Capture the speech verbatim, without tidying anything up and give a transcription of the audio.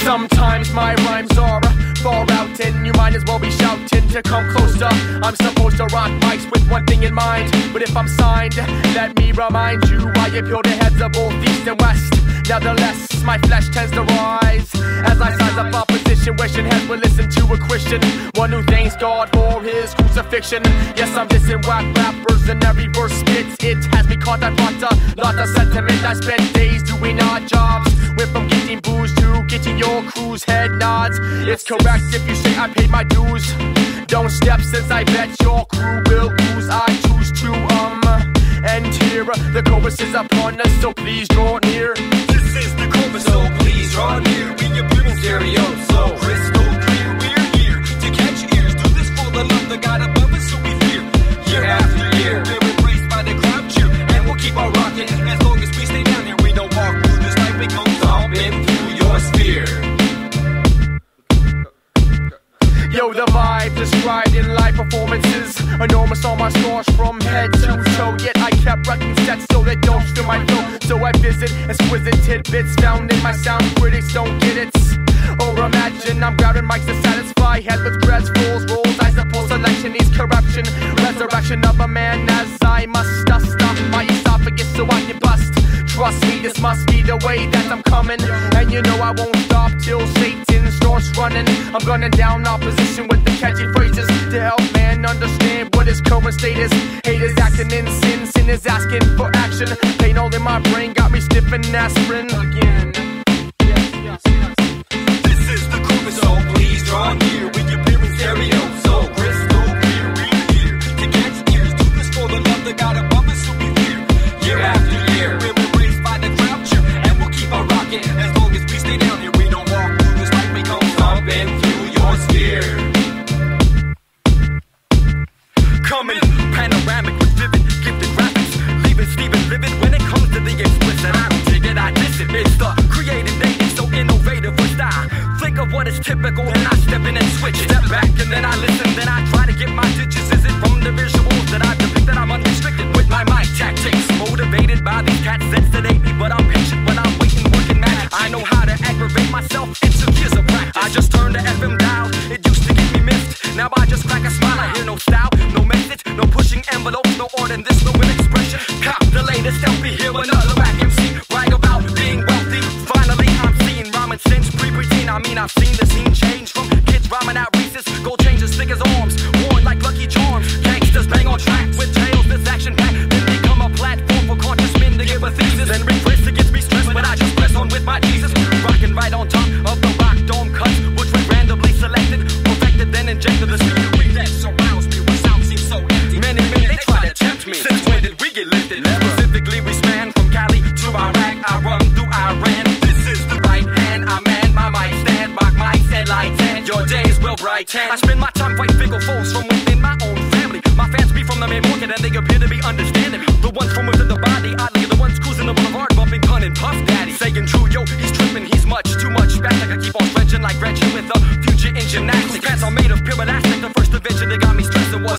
Sometimes my rhymes are far out and you might as well be shouting to come closer. I'm supposed to rock mics with one thing in mind, but if I'm signed, let me remind you I appeal to heads of both east and west. Nevertheless, my flesh tends to rise as I size up opposition, wishing heads would listen to a Christian, one who thanks God for his crucifixion. Yes, I'm dissing whack rappers and every verse spits. It has me caught, I brought a lot of sentiment. I spent days doing odd jobs, went from getting booze to getting your crew's head nods. It's correct if you say I paid my dues. Don't step since I bet your crew will lose. I choose to um end here. The chorus is upon us, so please draw near. This is the chorus, so please draw near. We appear in stereo, so crystal clear. We're here to catch ears. Do this for the love that God above us, so we fear. Year after year, we're embraced by the crowd cheer, and we'll keep on rocking as long as we stay down here. We don't walk through this life, it goes on in through your sphere. Yo, the vibe described in live performances, enormous on my scores from head to toe. Yet I kept wrecking sets so they don't steal my flow. So I visit exquisite tidbits found in my sound. Critics don't get it. Or imagine I'm grabbing mics to satisfy head with dreads, fools, rolls. I suppose selection needs correction. Resurrection of a man as I must stop my esophagus so I can bust. Trust me, this must be the way that I'm coming. And you know I won't stop till Satan starts running. I'm gunning down opposition with the catchy phrases to help man understand what his current state is. Haters acting in sin, sin is asking for action. Pain all in my brain got me sniffing aspirin again. Yes, yes, yes. This is the chorus, so please draw near. We appear in stereo, so crystal clear. We're here to catch ears. Do this for the love that God above us, so we fear. Year after year, we're embraced by the crowd cheer, and we'll keep on rocking as long as we stay down here. We don't walk through this life, we come stomping through your sphere. Coming panoramic with vivid, gifted graphics, leaving Steven livid when it comes to the explicit. I don't dig it, I diss it. It's the creative dating, so innovative with style. Think of what is typical and I step in and switch. Step back and then I listen, then I try to get my ditches. Is it from the visuals that I depict that I'm unrestricted with my mic tactics? Motivated by these cats that sedate me, but I'm patient when I'm waiting, working magic. I know how to aggravate myself, it took years of practice. I just turned the F M dial, it used to get me missed. Now I just crack a smile, I hear no style, no message, no pushing envelopes, no order in this, no real expression. Cop the latest, help me hear another whack M C brag about being wealthy. Finally, I'm seeing rhyming since pre-preteen. I mean, I've seen the scene change from kids rhyming out Reese's, gold chains as thick as arms, worn like Lucky Charms. Gangsters bang on tracks with tails that's action-packed. Then become a platform for conscious men to give a thesis. Then regress against me stress, but I just press on with my Jesus. Rocking right on top of the rock dome cuts, which were randomly selected, perfected, then injected. The scenery that surrounds me with sound seems so empty. Many men, they try to tempt me. Since when did we get lifted? Specifically, we span from Cali to Iraq. I run through Iran. This is the right hand. I man my mic stand, rock mics and lights, and your days will brighten. I spend my time fighting fickle foes from within my own family. My fans be from the main market and they appear to be understanding me. The ones